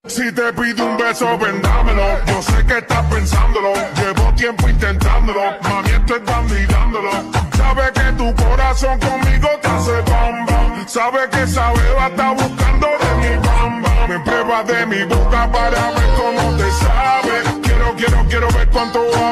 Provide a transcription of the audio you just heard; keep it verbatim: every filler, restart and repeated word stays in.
Si te pido un beso, vendámelo. Yo sé que estás pensándolo. Llevo tiempo intentándolo. Mami, estoy dándolo. Sabe que tu corazón conmigo te hace bam bam. Sabe que esa beba está buscando de mi bam bam. Me prueba de mi boca para ver cómo te sabe. Quiero, quiero, quiero ver cuánto hay.